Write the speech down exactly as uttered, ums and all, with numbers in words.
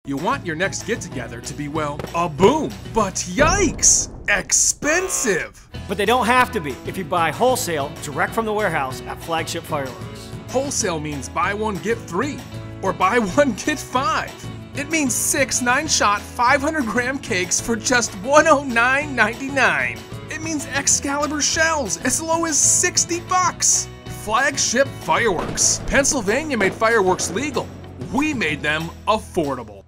You want your next get-together to be, well, a boom. But yikes! Expensive! But they don't have to be if you buy wholesale direct from the warehouse at Flagship Fireworks. Wholesale means buy one, get three, or buy one, get five. It means six nine-shot five hundred gram cakes for just one hundred nine ninety-nine. It means Excalibur shells as low as sixty bucks. Flagship Fireworks. Pennsylvania made fireworks legal. We made them affordable.